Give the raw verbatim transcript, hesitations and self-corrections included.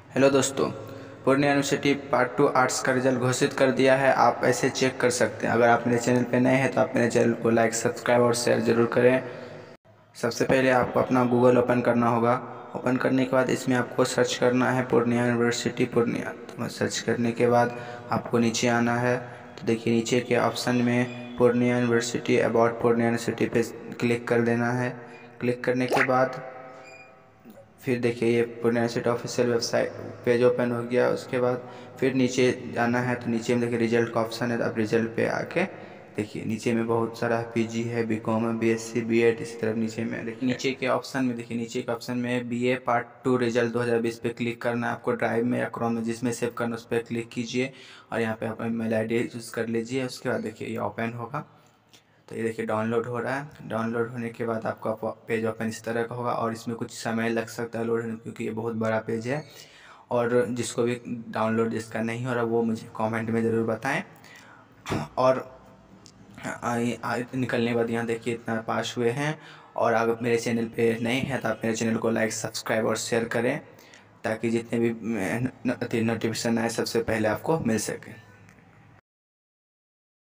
Hello दोस्तों, Purnia university part two arts का result घोषित कर दिया है। आप ऐसे चेक कर सकते हैं। अगर आप मेरे चैनल पे नए हैं तो आप मेरे चैनल को लाइक, सब्सक्राइब और शेयर ज़रूर करें। सबसे पहले आपको अपना गूगल ओपन करना होगा। ओपन करने के बाद इसमें आपको सर्च करना है पूर्णिया यूनिवर्सिटी पूर्णिया। तो सर्च करने के बाद आपको नीचे आना है। तो देखिए नीचे के ऑप्शन में Purnia university about Purnia university पे क्लिक कर देना है। क्लिक करने के बाद फिर देखिए ये Purnia university official website page open हो गया। उसके बाद फिर नीचे जाना है। तो नीचे में देखिए रिजल्ट का ऑप्शन है। तो आप रिजल्ट पे आके देखिए नीचे में बहुत सारा पीजी है, बीकॉम है, बीएससी, बीएड, इसी तरह नीचे में देखिए नीचे के ऑप्शन में देखिए नीचे के ऑप्शन में बीए पार्ट टू रिजल्ट दो हज़ार बीस पे क्लिक करना है। आपको ड्राइव में या क्रोम में जिसमें सेव करना उस पर क्लिक कीजिए और यहाँ पे आप मेल आई डी यूज़ कर लीजिए। उसके बाद देखिए ये ओपन होगा। तो ये देखिए डाउनलोड हो रहा है। डाउनलोड होने के बाद आपका पेज ओपन इस तरह का होगा और इसमें कुछ समय लग सकता है लोड होने, क्योंकि ये बहुत बड़ा पेज है। और जिसको भी डाउनलोड जिसका नहीं हो रहा वो मुझे कमेंट में ज़रूर बताएं। और आई आई निकलने के बाद यहाँ देखिए इतना पास हुए हैं। और अगर मेरे चैनल पे नए हैं तो आप मेरे चैनल को लाइक, सब्सक्राइब और शेयर करें, ताकि जितने भी नोटिफिकेशन आए सबसे पहले आपको मिल सके।